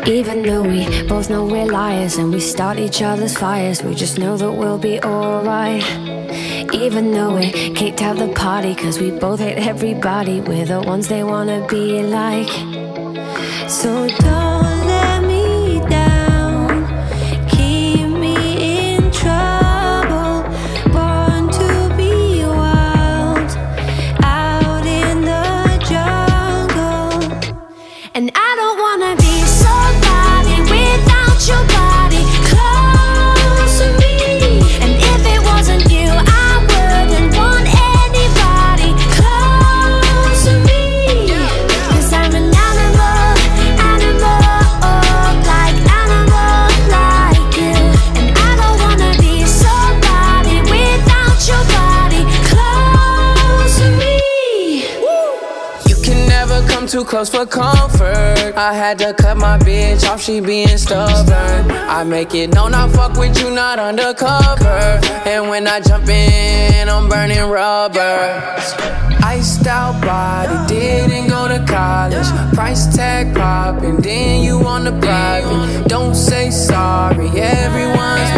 Even though we both know we're liars and we start each other's fires, we just know that we'll be alright. Even though we kicked out the party cause we both hate everybody, we're the ones they wanna be like. So don't let me down, keep me in trouble. Born to be wild, out in the jungle. And I don't wanna be somebody without your body close to me. And if it wasn't you, I wouldn't want anybody close to me. Cause I'm an animal, like animal like you. And I don't wanna be somebody without your body close to me. You can never come too close for comfort. I had to cut my bitch off, she being stubborn. I make it known I fuck with you, not undercover. And when I jump in, I'm burning rubber. Iced out body, didn't go to college. Price tag popping, then you on the private. Don't say sorry, everyone's